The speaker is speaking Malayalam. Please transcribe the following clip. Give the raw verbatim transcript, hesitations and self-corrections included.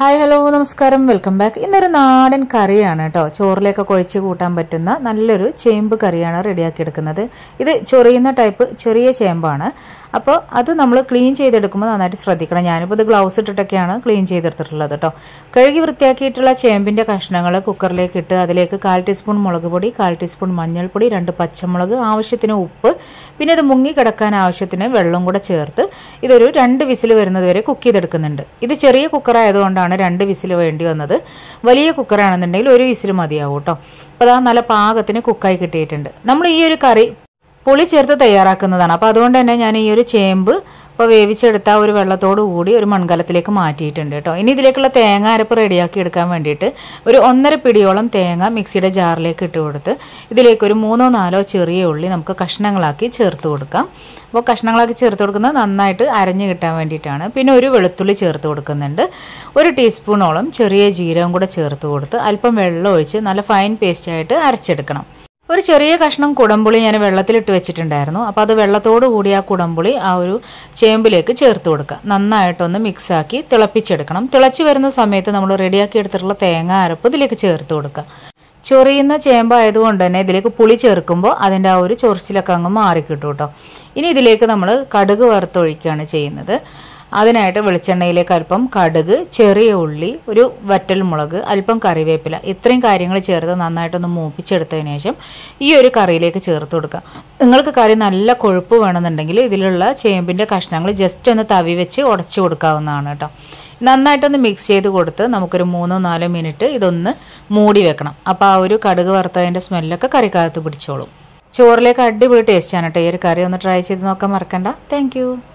ഹായ് ഹലോ നമസ്കാരം വെൽക്കം ബാക്ക്. ഇന്നൊരു നാടൻ കറിയാണ് കേട്ടോ. ചോറിലേക്ക് കുഴച്ച് കൂട്ടാൻ പറ്റുന്ന നല്ലൊരു ചേമ്പ് കറിയാണ് റെഡിയാക്കി എടുക്കുന്നത്. ഇത് ചൊറിയുന്ന ടൈപ്പ് ചെറിയ ചേമ്പാണ്. അപ്പോൾ അത് നമ്മൾ ക്ലീൻ ചെയ്തെടുക്കുമ്പോൾ നന്നായിട്ട് ശ്രദ്ധിക്കണം. ഞാനിപ്പോൾ ഇത് ഗ്ലൗസ് ഇട്ടിട്ടൊക്കെയാണ് ക്ലീൻ ചെയ്തെടുത്തിട്ടുള്ളത് കേട്ടോ. കഴുകി വൃത്തിയാക്കിയിട്ടുള്ള ചേമ്പിൻ്റെ കഷ്ണങ്ങൾ കുക്കറിലേക്ക് ഇട്ട് അതിലേക്ക് കാൽ ടീസ്പൂൺ മുളക് പൊടി, കാൽ ടീസ്പൂൺ മഞ്ഞൾപ്പൊടി, രണ്ട് പച്ചമുളക്, ആവശ്യത്തിന് ഉപ്പ്, പിന്നെ ഇത് മുങ്ങി കിടക്കാൻ ആവശ്യത്തിന് വെള്ളം കൂടെ ചേർത്ത് ഇതൊരു രണ്ട് വിസിൽ വരുന്നത് വരെ കുക്ക് ചെയ്തെടുക്കുന്നുണ്ട്. ഇത് ചെറിയ കുക്കറായതുകൊണ്ടാണ് രണ്ട് വിസിൽ വേണ്ടി വന്നത്. വലിയ കുക്കറാണെന്നുണ്ടെങ്കിൽ ഒരു വിസിൽ മതിയാവും കേട്ടോ. അപ്പോൾ അതാ നല്ല പാകത്തിന് കുക്കായി കിട്ടിയിട്ടുണ്ട്. നമ്മൾ ഈ ഒരു കറി പുളി ചേർത്ത് തയ്യാറാക്കുന്നതാണ്. അപ്പോൾ അതുകൊണ്ട് തന്നെ ഞാൻ ഈ ഒരു ചേമ്പ് ഇപ്പോൾ വേവിച്ചെടുത്ത ഒരു വെള്ളത്തോട് കൂടി ഒരു മൺകലത്തിലേക്ക് മാറ്റിയിട്ടുണ്ട് കേട്ടോ. ഇനി ഇതിലേക്കുള്ള തേങ്ങ അരപ്പ് റെഡിയാക്കി എടുക്കാൻ വേണ്ടിയിട്ട് ഒരു ഒന്നര പിടിയോളം തേങ്ങ മിക്സിയുടെ ജാറിലേക്ക് ഇട്ട് കൊടുത്ത് ഇതിലേക്ക് ഒരു മൂന്നോ നാലോ ചെറിയ ഉള്ളി നമുക്ക് കഷ്ണങ്ങളാക്കി ചേർത്ത് കൊടുക്കാം. അപ്പോൾ കഷ്ണങ്ങളാക്കി ചേർത്ത് കൊടുക്കുന്നത് നന്നായിട്ട് അരഞ്ഞു കിട്ടാൻ വേണ്ടിയിട്ടാണ്. പിന്നെ ഒരു വെളുത്തുള്ളി ചേർത്ത് കൊടുക്കുന്നുണ്ട്. ഒരു ടീസ്പൂണോളം ചെറിയ ജീരകം കൂടെ ചേർത്ത് കൊടുത്ത് അല്പം വെള്ളം ഒഴിച്ച് നല്ല ഫൈൻ പേസ്റ്റായിട്ട് അരച്ചെടുക്കണം. ഒരു ചെറിയ കഷ്ണം കുടംപുളി ഞാൻ വെള്ളത്തിലിട്ട് വെച്ചിട്ടുണ്ടായിരുന്നു. അപ്പോൾ അത് വെള്ളത്തോട് കൂടി ആ കുടംപുളി ആ ഒരു ചേമ്പിലേക്ക് ചേർത്ത് കൊടുക്കുക. നന്നായിട്ടൊന്ന് മിക്സാക്കി തിളപ്പിച്ചെടുക്കണം. തിളച്ച് വരുന്ന സമയത്ത് നമ്മൾ റെഡിയാക്കി എടുത്തിട്ടുള്ള തേങ്ങ അരപ്പ് ഇതിലേക്ക് ചേർത്ത് കൊടുക്കുക. ചൊറിയുന്ന ചേമ്പായതുകൊണ്ട് തന്നെ ഇതിലേക്ക് പുളി ചേർക്കുമ്പോൾ അതിൻ്റെ ആ ഒരു ചൊറിച്ചിലൊക്കെ അങ്ങ് മാറിക്കിട്ടും കേട്ടോ. ഇനി ഇതിലേക്ക് നമ്മൾ കടുക് വറുത്തൊഴിക്കുകയാണ് ചെയ്യുന്നത്. അതിനായിട്ട് വെളിച്ചെണ്ണയിലേക്ക് അല്പം കടുക്, ചെറിയ ഉള്ളി, ഒരു വറ്റൽ മുളക്, അല്പം കറിവേപ്പില, ഇത്രയും കാര്യങ്ങൾ ചേർത്ത് നന്നായിട്ടൊന്ന് മൂപ്പിച്ചെടുത്തതിന് ശേഷം ഈ ഒരു കറിയിലേക്ക് ചേർത്ത് കൊടുക്കുക. നിങ്ങൾക്ക് കറി നല്ല കൊഴുപ്പ് വേണമെന്നുണ്ടെങ്കിൽ ഇതിലുള്ള ചേമ്പിൻ്റെ കഷ്ണങ്ങൾ ജസ്റ്റ് ഒന്ന് തവി വെച്ച് ഉടച്ചു കൊടുക്കാവുന്നതാണ് കേട്ടോ. നന്നായിട്ടൊന്ന് മിക്സ് ചെയ്ത് കൊടുത്ത് നമുക്കൊരു മൂന്നോ നാലോ മിനിറ്റ് ഇതൊന്ന് മൂടി വെക്കണം. അപ്പോൾ ആ ഒരു കടുക് വറുത്തതിൻ്റെ സ്മെല്ലൊക്കെ കറിക്കകത്ത് പിടിച്ചോളും. ചോറിലേക്ക് അടിപൊളി ടേസ്റ്റാണ് കേട്ടോ ഈ ഒരു കറി. ഒന്ന് ട്രൈ ചെയ്ത് നോക്കാൻ മറക്കണ്ട. താങ്ക്